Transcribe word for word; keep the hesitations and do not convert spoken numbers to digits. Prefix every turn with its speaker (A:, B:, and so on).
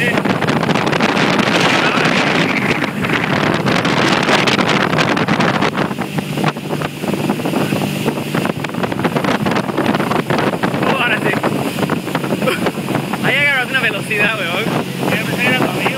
A: Sí.
B: Oh, ahora sí. Hay que agarrar una velocidad, weón.
A: Voy a empezar a ir a tu amigo.